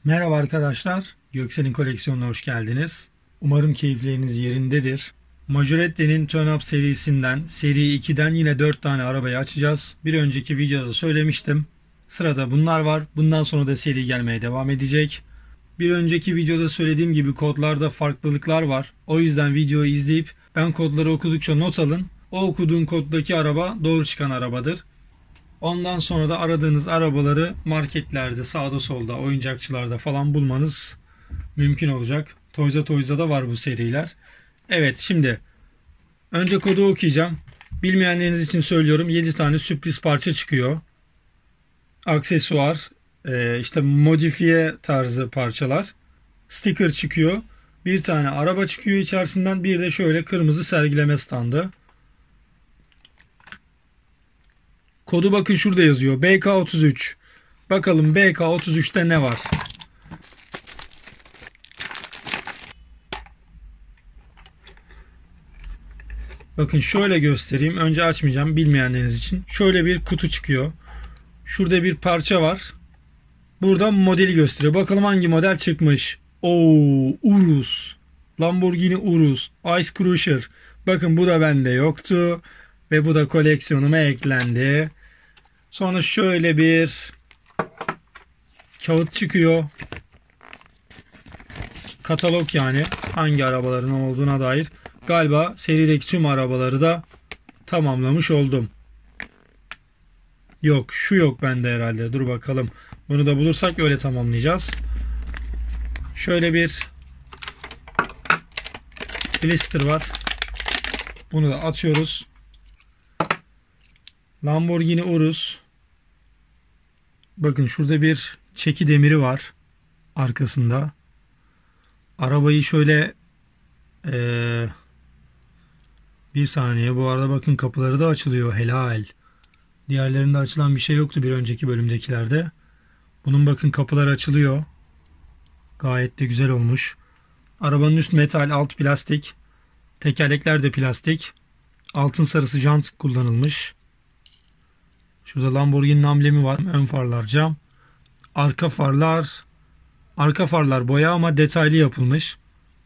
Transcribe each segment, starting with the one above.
Merhaba arkadaşlar, Göksel'in koleksiyonuna hoş geldiniz. Umarım keyifleriniz yerindedir. Majoretti'nin Turn Up serisinden, seri 2'den yine 4 tane arabayı açacağız. Bir önceki videoda söylemiştim. Sırada bunlar var. Bundan sonra da seri gelmeye devam edecek. Bir önceki videoda söylediğim gibi kodlarda farklılıklar var. O yüzden videoyu izleyip ben kodları okudukça not alın. O okuduğum koddaki araba doğru çıkan arabadır. Ondan sonra da aradığınız arabaları marketlerde, sağda solda, oyuncakçılarda falan bulmanız mümkün olacak. Toys'da da var bu seriler. Evet, şimdi önce kodu okuyacağım. Bilmeyenleriniz için söylüyorum. 7 tane sürpriz parça çıkıyor. Aksesuar, işte modifiye tarzı parçalar. Sticker çıkıyor. Bir tane araba çıkıyor içerisinden. Bir de şöyle kırmızı sergileme standı. Kodu bakın şurada yazıyor. BK33. Bakalım BK33'te ne var? Bakın şöyle göstereyim. Önce açmayacağım bilmeyenleriniz için. Şöyle bir kutu çıkıyor. Şurada bir parça var. Burada modeli gösteriyor. Bakalım hangi model çıkmış. Urus. Lamborghini Urus. Ice Crusher. Bakın bu da bende yoktu. Ve bu da koleksiyonuma eklendi. Sonra şöyle bir kağıt çıkıyor. Katalog, yani hangi arabaların olduğuna dair. Galiba serideki tüm arabaları da tamamlamış oldum. Yok, şu yok bende herhalde. Dur bakalım. Bunu da bulursak öyle tamamlayacağız. Şöyle bir blister var. Bunu da atıyoruz. Lamborghini Urus. Bakın şurada bir çeki demiri var arkasında. Arabayı şöyle bir saniye, bu arada bakın kapıları da açılıyor, helal. Diğerlerinde açılan bir şey yoktu bir önceki bölümdekilerde. Bunun bakın kapılar açılıyor. Gayet de güzel olmuş. Arabanın üst metal, alt plastik. Tekerlekler de plastik. Altın sarısı jant kullanılmış. Şurada Lamborghini'nin amblemi var. Ön farlar cam. Arka farlar boya ama detaylı yapılmış.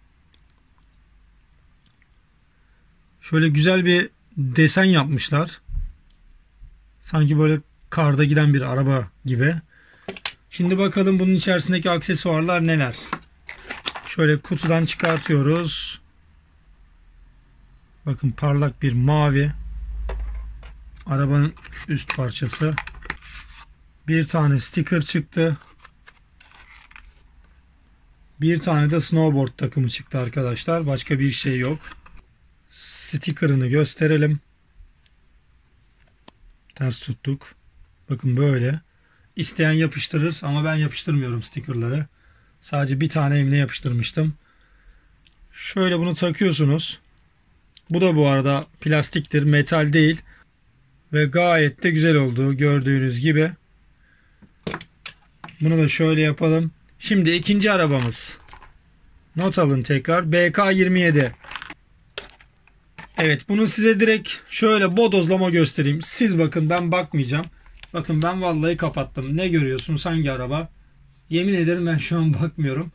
Şöyle güzel bir desen yapmışlar. Sanki böyle karda giden bir araba gibi. Şimdi bakalım bunun içerisindeki aksesuarlar neler. Şöyle kutudan çıkartıyoruz. Bakın parlak bir mavi. Arabanın üst parçası. Bir tane sticker çıktı. Bir tane de snowboard takımı çıktı arkadaşlar. Başka bir şey yok. Sticker'ını gösterelim. Ters tuttuk. Bakın böyle. İsteyen yapıştırır ama ben yapıştırmıyorum sticker'ları. Sadece bir tane elimle yapıştırmıştım. Şöyle bunu takıyorsunuz. Bu da bu arada plastiktir, metal değil. Ve gayet de güzel oldu gördüğünüz gibi. Bunu da şöyle yapalım. Şimdi ikinci arabamız. Not alın tekrar. BK27. Evet, bunu size direkt şöyle bodozlama göstereyim. Siz bakın, ben bakmayacağım. Bakın ben vallahi kapattım. Ne görüyorsunuz, hangi araba? Yemin ederim ben şu an bakmıyorum.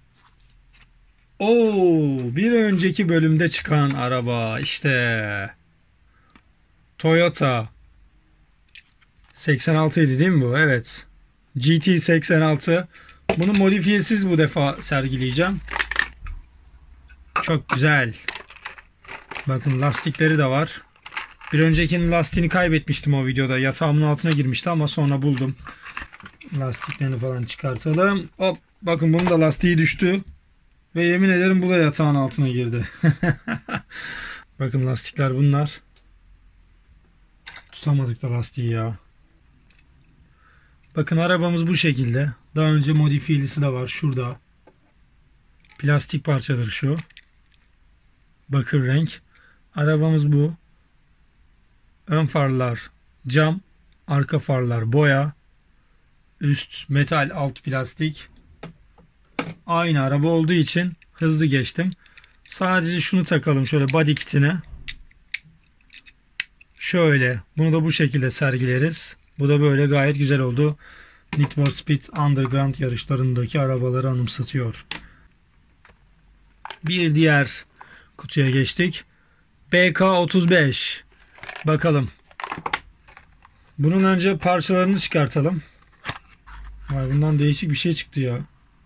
Bir önceki bölümde çıkan araba işte. Toyota 86 idi değil mi bu? Evet. GT86. Bunu modifiyesiz bu defa sergileyeceğim. Çok güzel. Bakın lastikleri de var. Bir öncekinin lastiğini kaybetmiştim o videoda. Yatağımın altına girmişti ama sonra buldum. Lastiklerini falan çıkartalım. Hop, bakın bunun da lastiği düştü. Ve yemin ederim bu da yatağın altına girdi. Bakın lastikler bunlar. Tutamadık da lastiği ya. Bakın arabamız bu şekilde. Daha önce modifiyelisi de var şurada. Plastik parçadır şu. Bakır renk. Arabamız bu. Ön farlar cam. Arka farlar boya. Üst metal, alt plastik. Aynı araba olduğu için hızlı geçtim. Sadece şunu takalım şöyle body kitine. Şöyle. Bunu da bu şekilde sergileriz. Bu da böyle gayet güzel oldu. Need for Speed Underground yarışlarındaki arabaları anımsatıyor. Bir diğer kutuya geçtik. BK35. Bakalım. Bunun önce parçalarını çıkartalım. Vay, bundan değişik bir şey çıktı ya.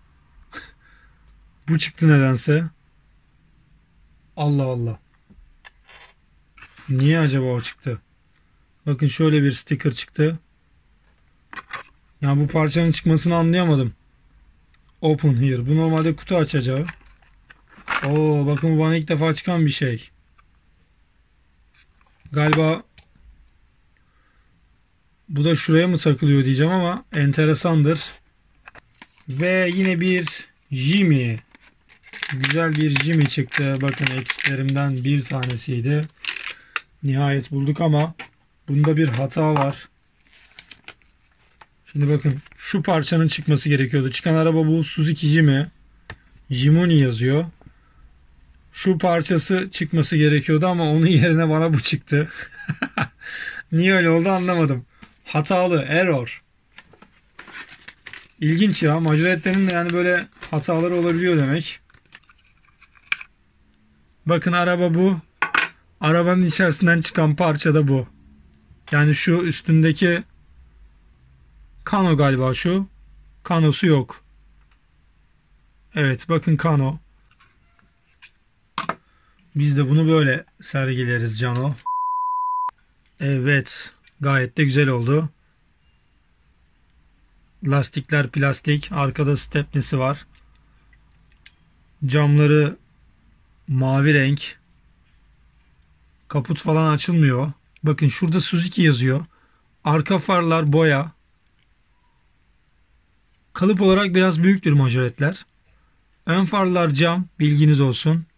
Bu çıktı nedense. Allah Allah. Niye acaba o çıktı? Bakın şöyle bir sticker çıktı. Ya bu parçanın çıkmasını anlayamadım. Open here. Bu normalde kutu açacağı. Oo, bakın bu bana ilk defa çıkan bir şey. Galiba bu da şuraya mı takılıyor diyeceğim ama enteresandır. Ve yine bir Jimmy. Güzel bir Jimmy çıktı. Bakın eksiklerimden bir tanesiydi. Nihayet bulduk ama bunda bir hata var. Şimdi bakın şu parçanın çıkması gerekiyordu. Çıkan araba bu Suzuki Jimmy. Jimony yazıyor. Şu parçası çıkması gerekiyordu ama onun yerine bana bu çıktı. Niye öyle oldu anlamadım. Hatalı, error. İlginç ya. Majoretlerin de yani böyle hataları olabiliyor demek. Bakın araba bu. Arabanın içerisinden çıkan parça da bu. Yani şu üstündeki Kano galiba şu. Kanosu yok. Evet bakın Kano. Biz de bunu böyle sergileriz Cano. Evet. Gayet de güzel oldu. Lastikler plastik. Arkada stepnesi var. Camları mavi renk. Kaput falan açılmıyor. Bakın şurada Suzuki yazıyor. Arka farlar boya. Kalıp olarak biraz büyüktür majoretler. Ön farlar cam. Bilginiz olsun.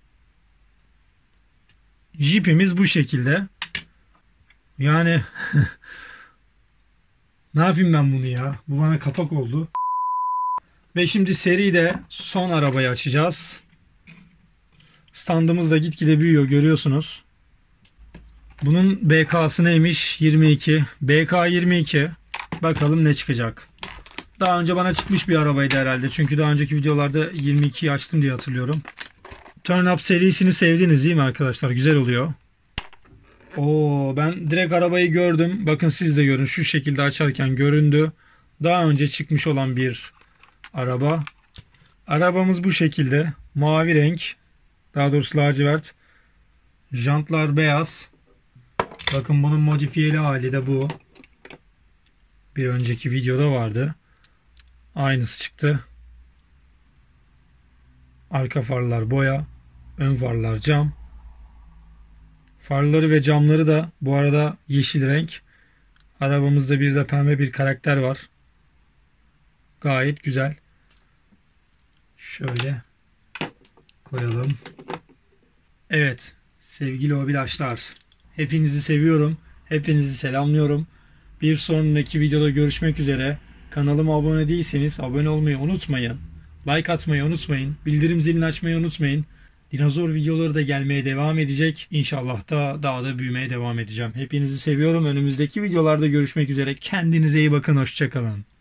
Jeep'imiz bu şekilde. Yani ne yapayım ben bunu ya? Bu bana kapak oldu. Ve şimdi seride son arabayı açacağız. Standımız da gitgide büyüyor görüyorsunuz. Bunun BK'sı neymiş? 22. BK22. Bakalım ne çıkacak. Daha önce bana çıkmış bir arabaydı herhalde. Çünkü daha önceki videolarda 22'yi açtım diye hatırlıyorum. Turn Up serisini sevdiniz değil mi arkadaşlar? Güzel oluyor. Oo, ben direkt arabayı gördüm. Bakın siz de görün. Şu şekilde açarken göründü. Daha önce çıkmış olan bir araba. Arabamız bu şekilde. Mavi renk. Daha doğrusu lacivert. Jantlar beyaz. Bakın bunun modifiyeli hali de bu. Bir önceki videoda vardı. Aynısı çıktı. Arka farlar boya. Ön farlar cam. Farları ve camları da bu arada yeşil renk. Arabamızda bir de pembe bir karakter var. Gayet güzel. Şöyle koyalım. Evet sevgili obilaşlar. Hepinizi seviyorum. Hepinizi selamlıyorum. Bir sonraki videoda görüşmek üzere. Kanalıma abone değilseniz abone olmayı unutmayın. Like atmayı unutmayın. Bildirim zilini açmayı unutmayın. Dinozor videoları da gelmeye devam edecek. İnşallah da daha da büyümeye devam edeceğim. Hepinizi seviyorum. Önümüzdeki videolarda görüşmek üzere. Kendinize iyi bakın. Hoşça kalın.